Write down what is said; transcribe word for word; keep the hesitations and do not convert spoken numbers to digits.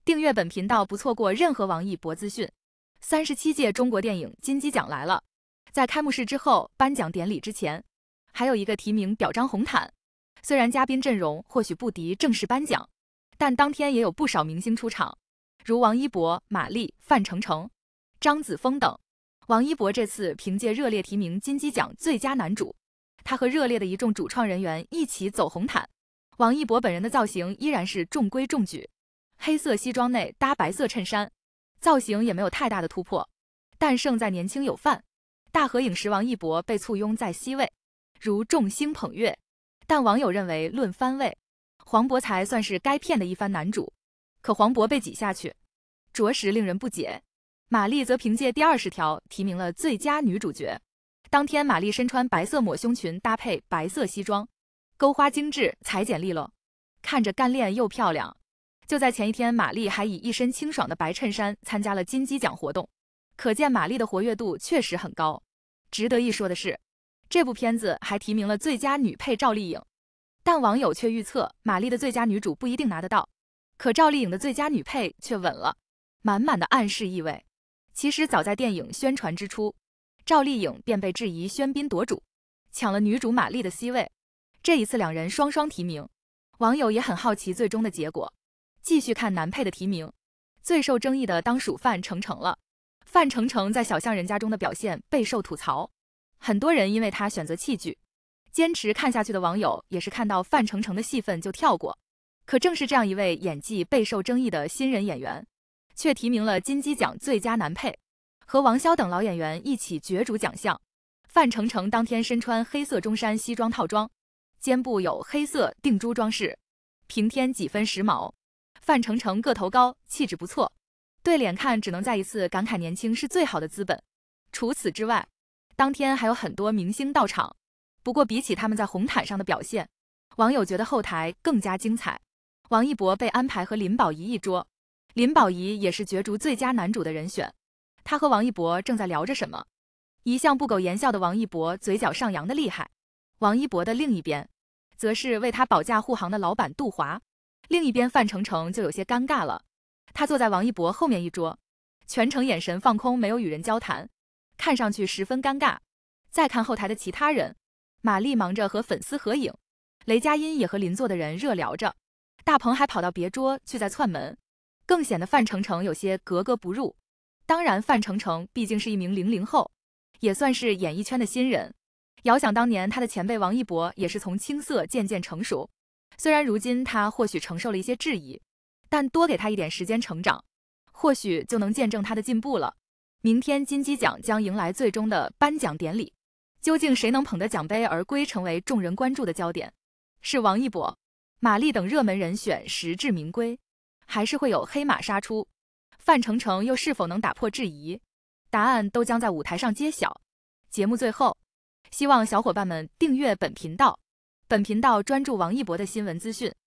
订阅本频道不错过任何王一博资讯。三十七届中国电影金鸡奖来了，在开幕式之后，颁奖典礼之前，还有一个提名表彰红毯。虽然嘉宾阵容或许不敌正式颁奖，但当天也有不少明星出场，如王一博、马丽、范丞丞、张子枫等。王一博这次凭借《热烈》提名金鸡奖最佳男主，他和《热烈》的一众主创人员一起走红毯。王一博本人的造型依然是中规中矩，黑色西装内搭白色衬衫，造型也没有太大的突破，但胜在年轻有范。大合影时，王一博被簇拥在 C 位，如众星捧月，但网友认为论番位，黄渤才算是该片的一番男主，可黄渤被挤下去，着实令人不解。马丽则凭借第二十条提名了最佳女主角。当天，马丽身穿白色抹胸裙搭配白色西装，钩花精致，裁剪利落，看着干练又漂亮。就在前一天，马丽还以一身清爽的白衬衫参加了金鸡奖活动，可见马丽的活跃度确实很高。值得一说的是，这部片子还提名了最佳女配赵丽颖，但网友却预测马丽的最佳女主不一定拿得到，可赵丽颖的最佳女配却稳了，满满的暗示意味。其实早在电影宣传之初，赵丽颖便被质疑喧宾夺主，抢了女主马丽的 C 位。这一次两人双双提名，网友也很好奇最终的结果。继续看男配的提名，最受争议的当属范丞丞了。范丞丞在《小巷人家》中的表现备受吐槽，很多人因为他选择弃剧，坚持看下去的网友也是看到范丞丞的戏份就跳过。可正是这样一位演技备受争议的新人演员，却提名了金鸡奖最佳男配，和王骁等老演员一起角逐奖项。范丞丞当天身穿黑色中山西装套装，肩部有黑色定珠装饰，平添几分时髦。范丞丞个头高，气质不错，对脸看只能再一次感慨年轻是最好的资本。除此之外，当天还有很多明星到场，不过比起他们在红毯上的表现，网友觉得后台更加精彩。王一博被安排和林保怡一桌，林保怡也是角逐最佳男主的人选。他和王一博正在聊着什么，一向不苟言笑的王一博嘴角上扬的厉害。王一博的另一边，则是为他保驾护航的老板杜华。另一边范丞丞就有些尴尬了，他坐在王一博后面一桌，全程眼神放空，没有与人交谈，看上去十分尴尬。再看后台的其他人，马丽忙着和粉丝合影，雷佳音也和邻座的人热聊着，大鹏还跑到别桌去在窜门，更显得范丞丞有些格格不入。当然，范丞丞毕竟是一名零零后，也算是演艺圈的新人，遥想当年他的前辈王一博也是从青涩渐渐成熟。虽然如今他或许承受了一些质疑，但多给他一点时间成长，或许就能见证他的进步了。明天金鸡奖将迎来最终的颁奖典礼，究竟谁能捧得奖杯而归，成为众人关注的焦点？是王一博、马丽等热门人选实至名归，还是会有黑马杀出？范丞丞又是否能打破质疑？答案都将在舞台上揭晓。节目最后，希望小伙伴们订阅本频道。本频道专注王一博的新闻资讯，